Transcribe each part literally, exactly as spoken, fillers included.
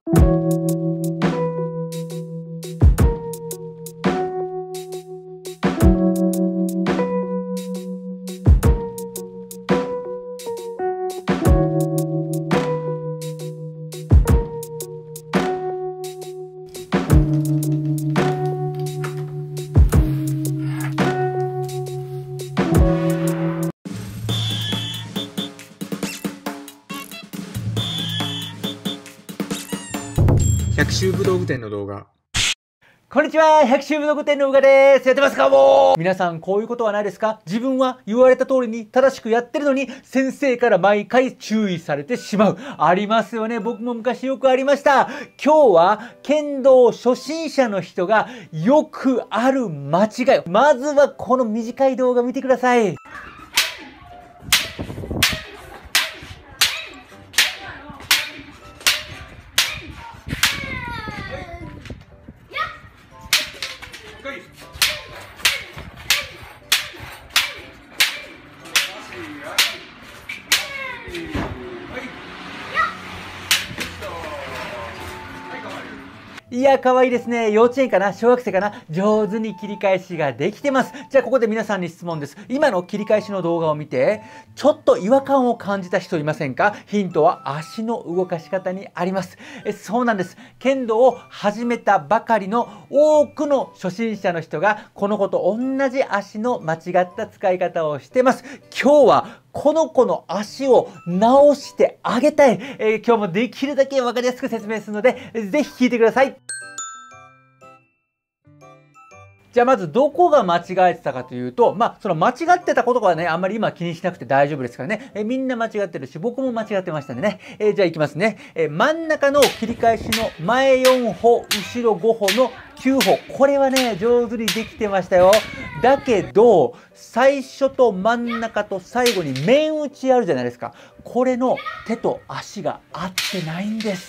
百秋武道具店の動画。 こんにちは、百秋武道具店のうがです。やってますかもう皆さん、こういうことはないですか？自分は言われた通りに正しくやってるのに、先生から毎回注意されてしまう。ありますよね。僕も昔よくありました。今日は、剣道初心者の人がよくある間違い。まずはこの短い動画見てください。いや、可愛いですね。幼稚園かな？小学生かな？上手に切り返しができてます。じゃあ、ここで皆さんに質問です。今の切り返しの動画を見て、ちょっと違和感を感じた人いませんか？ヒントは足の動かし方にあります。え、そうなんです。剣道を始めたばかりの多くの初心者の人が、この子と同じ足の間違った使い方をしてます。今日は、この子の足を直してあげたい。えー、今日もできるだけ分かりやすく説明するので、ぜひ聞いてください。じゃあまずどこが間違えてたかというと、まあその間違ってたことはね、あんまり今気にしなくて大丈夫ですからね。えみんな間違ってるし、僕も間違ってましたんでね。えじゃあいきますね。え真ん中の切り返しの前よんほ、後ろごほのきゅうほ。これはね、上手にできてましたよ。だけど、最初と真ん中と最後に面打ちあるじゃないですか。これの手と足が合ってないんです。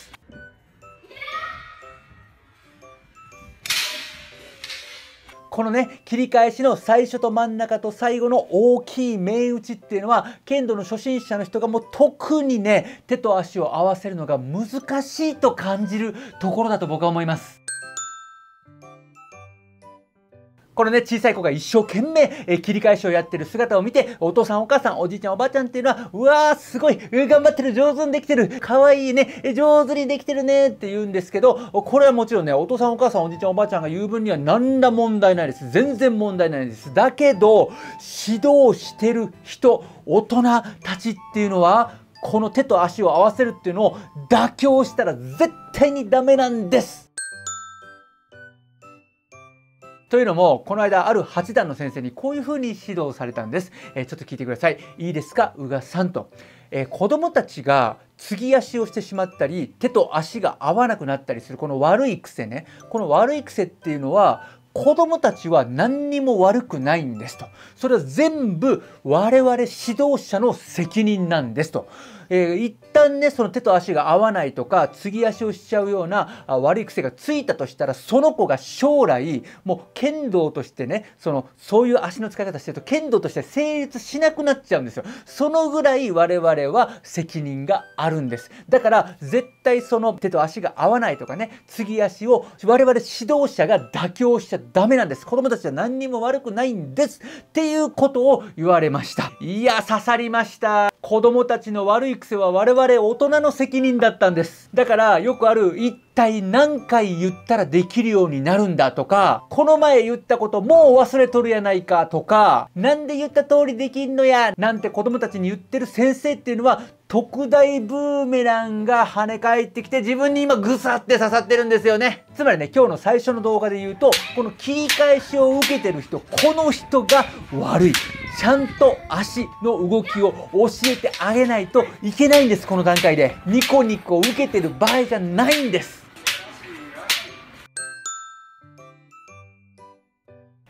このね、切り返しの最初と真ん中と最後の大きい面打ちっていうのは、剣道の初心者の人がもう特にね、手と足を合わせるのが難しいと感じるところだと僕は思います。このね、小さい子が一生懸命、え切り返しをやってる姿を見て、お父さんお母さん、おじいちゃんおばあちゃんっていうのは、うわーすごい、頑張ってる、上手にできてる、かわいいね、上手にできてるねって言うんですけど、これはもちろんね、お父さんお母さん、おじいちゃんおばあちゃんが言う分には何ら問題ないです。全然問題ないです。だけど、指導してる人、大人たちっていうのは、この手と足を合わせるっていうのを妥協したら絶対にダメなんです。というのも、この間、ある八段の先生にこういうふうに指導されたんです。えー、ちょっと聞いてください。いいですか、宇賀さんと。えー、子供たちが継ぎ足をしてしまったり、手と足が合わなくなったりする、この悪い癖ね。この悪い癖っていうのは、子供たちは何にも悪くないんですと。それは全部我々指導者の責任なんですと。えー、一旦ね、その手と足が合わないとか、継ぎ足をしちゃうようなあ悪い癖がついたとしたら、その子が将来、もう剣道としてね、その、そういう足の使い方してると、剣道として成立しなくなっちゃうんですよ。そのぐらい我々は責任があるんです。だから、絶対その手と足が合わないとかね、継ぎ足を我々指導者が妥協しちゃダメなんです。子供たちは何にも悪くないんです。っていうことを言われました。いや、刺さりました。子供たちの悪い癖は我々大人の責任だったんです。だからよくある一体何回言ったらできるようになるんだとか、この前言ったこともう忘れとるやないかとか、なんで言った通りできんのやなんて子供たちに言ってる先生っていうのは特大ブーメランが跳ね返ってきて自分に今グサって刺さってるんですよね。つまりね、今日の最初の動画で言うと、この切り返しを受けてる人、この人が悪い。ちゃんと足の動きを教えてあげないといけないんです。この段階でニコニコ受けてる場合じゃないんです。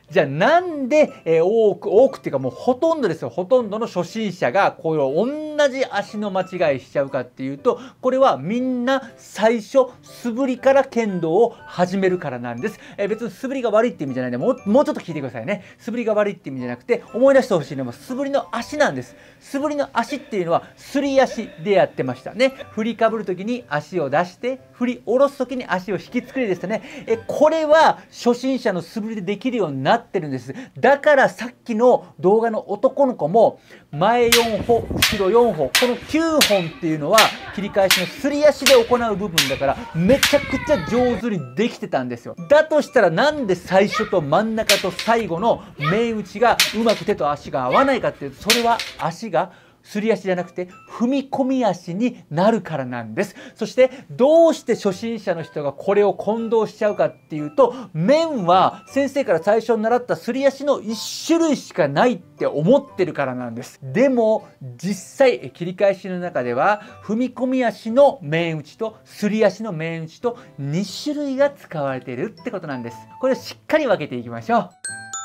じゃあなんで、えー、多く多くっていうかもうほとんどですよ、ほとんどの初心者がこういう同じ足の間違いしちゃうかっていうと、これはみんな最初素振りから剣道を始めるからなんです。えー、別に素振りが悪いって意味じゃないんで、もう、もうちょっと聞いてくださいね。素振りが悪いって意味じゃなくて、思い出してほしいのは素振りの足なんです。素振りの足っていうのはすり足でやってましたね。振りかぶる時に足を出して振り下ろす時に足を引きつくりでしたね。えこれは初心者の素振りでできるようになってるんです。だからさっきの動画の男の子も前よんほ後ろよんほ、このきゅうほんっていうのは切り返しのすり足で行う部分だからめちゃくちゃ上手にできてたんですよ。だとしたらなんで最初と真ん中と最後の面打ちがうまく手と足が合わないかっていうと、それは足がすり足じゃなくて踏み込み足になるからなんです。そしてどうして初心者の人がこれを混同しちゃうかっていうと、面は先生から最初に習ったすり足のいち種類しかないって思ってるからなんです。でも実際切り返しの中では踏み込み足の面打ちとすり足の面打ちとに種類が使われているってことなんです。これをしっかり分けていきましょう。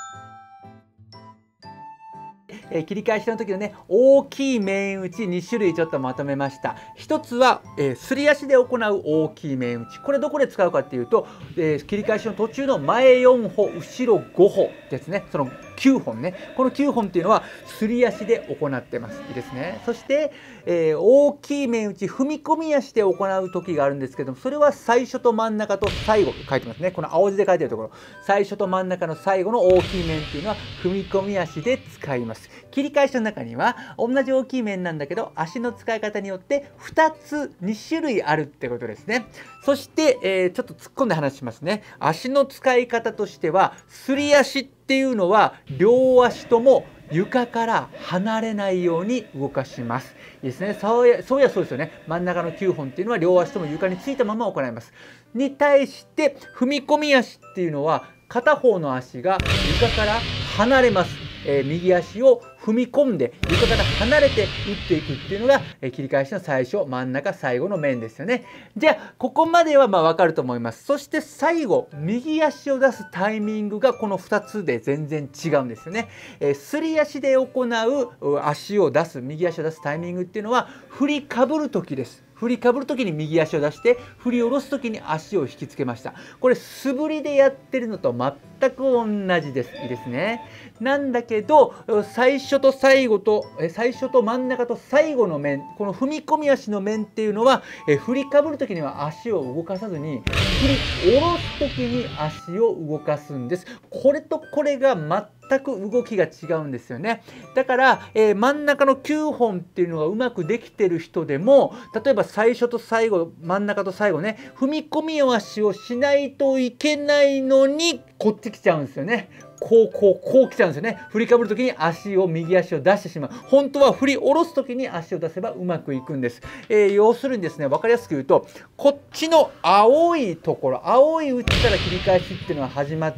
えー、切り返しの時のね大きい面打ちに種類ちょっとまとめました。一つは、えー、すり足で行う大きい面打ち、これどこで使うかっていうと、えー、切り返しの途中の前よんほ後ろごほですね。そのきゅうほんね、このきゅうほんっていうのはすり足で行ってます。いいですね。そして、えー、大きい面打ち踏み込み足で行う時があるんですけども、それは最初と真ん中と最後と書いてますね。この青字で書いてるところ、最初と真ん中の最後の大きい面っていうのは踏み込み足で使います。切り返しの中には同じ大きい面なんだけど足の使い方によってふたつに種類あるってことですね。そして、えー、ちょっと突っ込んで話しますね。足の使い方としてはすり足っていうのは両足とも床から離れないように動かします。いいですね。そうやそうやそうですよね。真ん中のきゅうほんっていうのは両足とも床についたまま行います。に対して踏み込み足っていうのは片方の足が床から離れます。えー、右足を踏み込んで床から離れて打っていくっていうのが、えー、切り返しの最初真ん中最後の面ですよね。じゃあここまではまあ分かると思います。そして最後右足を出すタイミングがこのふたつで全然違うんですよね。えー、すり足で行う足を出す右足を出すタイミングっていうのは振りかぶる時です。振りかぶる時に右足を出して振り下ろす時に足を引きつけました。これ素振りでやってるのと全く同じです。いいですね。なんだけど最初と最後と最初と真ん中と最後の面、この踏み込み足の面っていうのはえ振りかぶる時には足を動かさずに振り下ろす時に足を動かすんです。これとこれが全く動きが違うんですよね。だから、えー、真ん中のきゅうほんっていうのがうまくできてる人でも、例えば最初と最後真ん中と最後ね踏み込み足をしないといけないのにこっち来ちゃうんですよね。こうこうこう来ちゃうんですよね。振りかぶる時に足を右足を出してしまう。本当は振り下ろす時に足を出せばうまくいくんです。えー、要するにですね、分かりやすく言うとこっちの青いところ、青い打ちから切り返しっていうのが始まって、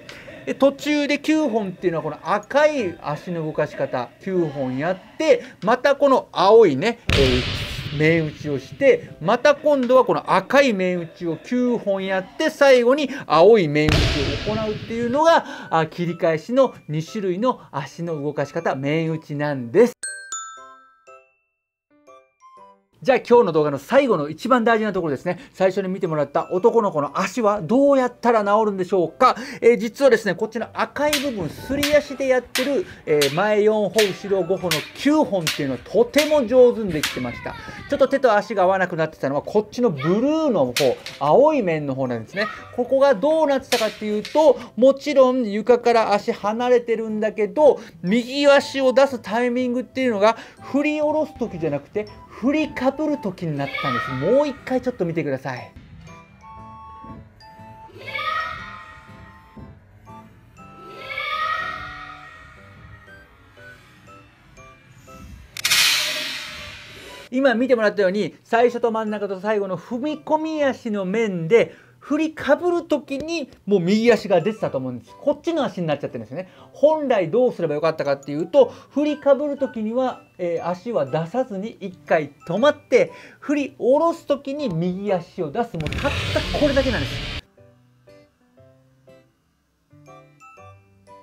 途中できゅうほんっていうのはこの赤い足の動かし方きゅうほんやって、またこの青いね、えー、面打ちをして、また今度はこの赤い面打ちをきゅうほんやって、最後に青い面打ちを行うっていうのが切り返しのに種類の足の動かし方、面打ちなんです。じゃあ今日の動画の最後の一番大事なところですね。最初に見てもらった男の子の足はどうやったら治るんでしょうか。えー、実はですね、こっちの赤い部分、すり足でやってる、えー、前よんほ後ろごほのきゅうほんっていうのはとても上手にできてました。ちょっと手と足が合わなくなってたのはこっちのブルーの方、青い面の方なんですね。ここがどうなってたかっていうと、もちろん床から足離れてるんだけど、右足を出すタイミングっていうのが振り下ろす時じゃなくて振りかぶる時になったんです。もう一回ちょっと見てください。今見てもらったように最初と真ん中と最後の踏み込み足の面で振りかぶる時にもう右足が出てたと思うんです。こっちの足になっちゃってるんですよね。本来どうすればよかったかっていうと、振りかぶる時には、えー、足は出さずにいっかい止まって振り下ろす時に右足を出す、もうたったこれだけなんです。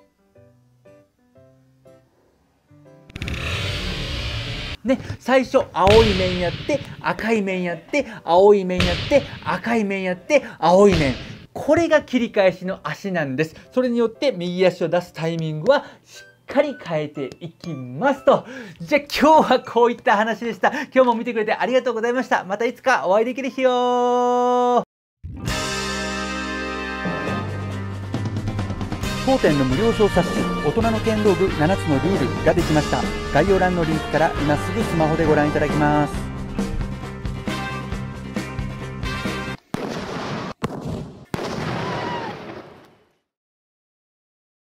ね、最初青い面やって赤い面やって青い面やって赤い面やって青い面、これが切り返しの足なんです。それによって右足を出すタイミングはしっかり変えていきますと。じゃあ今日はこういった話でした。今日も見てくれてありがとうございました。またいつかお会いできる日よ。当店の無料小冊子大人の剣道部ななつのルールができました。概要欄のリンクから今すぐスマホでご覧いただけます。